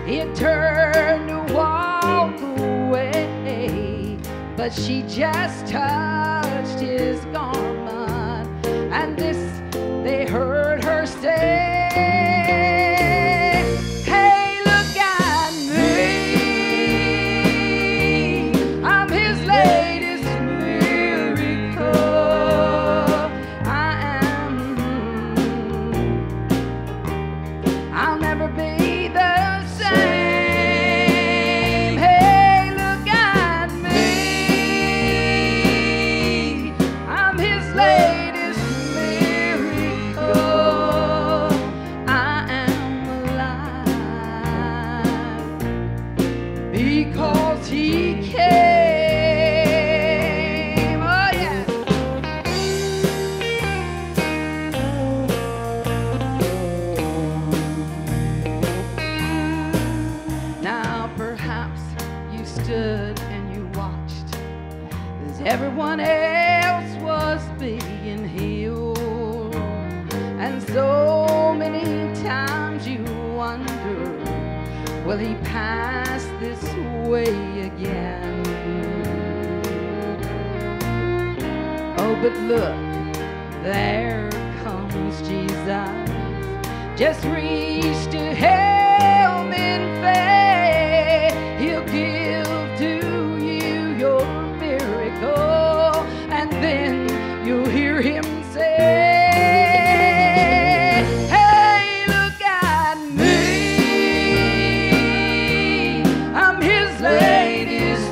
He turned to walk away, but she just touched his garment, and this they heard her say. Because he came, oh yeah. Now perhaps you stood and you watched as everyone else was being healed, and so many times you wonder, will he pass this way again? Oh, but look, there comes Jesus. Just reach to him in faith. He'll give to you your miracle, and then you'll hear him say, latest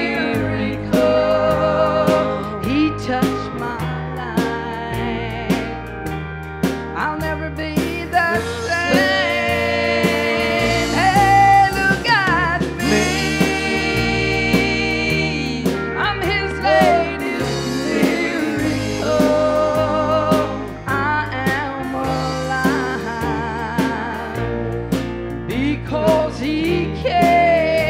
miracle. He touched my life. I'll never be the same. Hey, look at me. I'm his latest miracle. I am alive because he cares.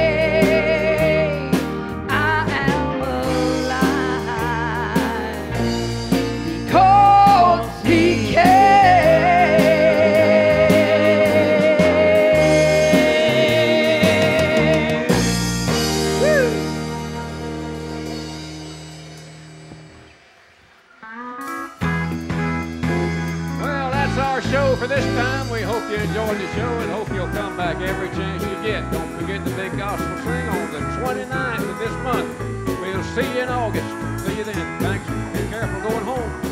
Our show for this time. We hope you enjoyed the show and hope you'll come back every chance you get. Don't forget the big gospel sing on the 29th of this month. We'll see you in August. See you then. Thanks. Be careful going home.